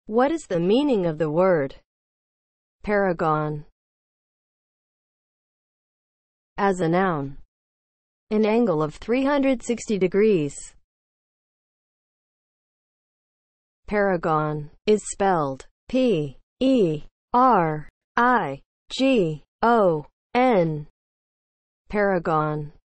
What is the meaning of the word paragon? As a noun, an angle of 360 degrees. Perigon is spelled P-E-R-I-G-O-N. Paragon.